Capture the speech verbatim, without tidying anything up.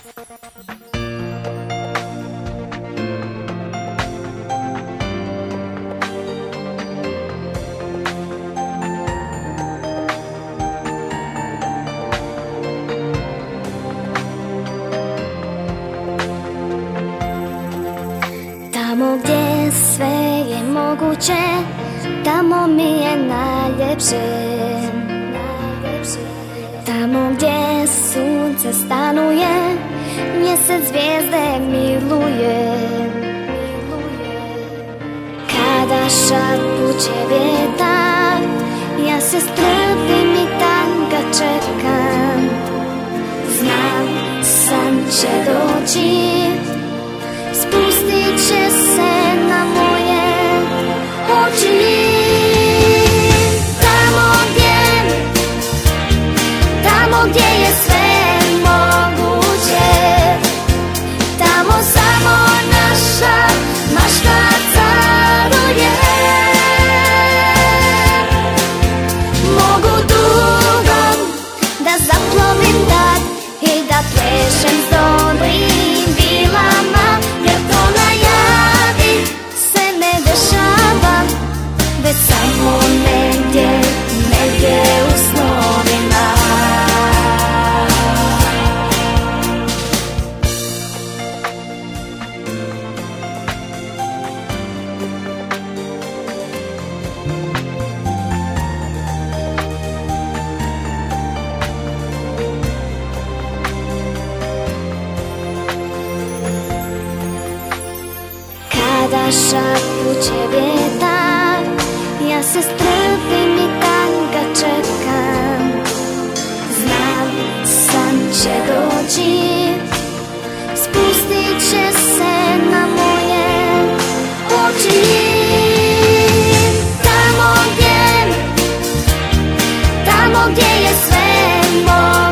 Tamo gdje sve je moguće, tamo mi je najljepše. Tamo gdje sunce stanuje, mjesec zvijezde miluje. Kada šapuće vjetar, ja se strpim i tam ga čekam. Znam, san će doći, spustit će se na moje oči. Tamo gdje, tamo gdje je sve moguće, tamo samo naša mašta caruje. Mogu dugo da zaplovim tad i da plešem s dobrim vilama, jer to na javi se ne dešava, već samo negdje, negdje u snovima. Kada šapuće vjetar, ja se strpim i tam ga čekam. Znam, san će doći, spustit će se na moje oči. Tamo gdje, tamo gdje je sve moje,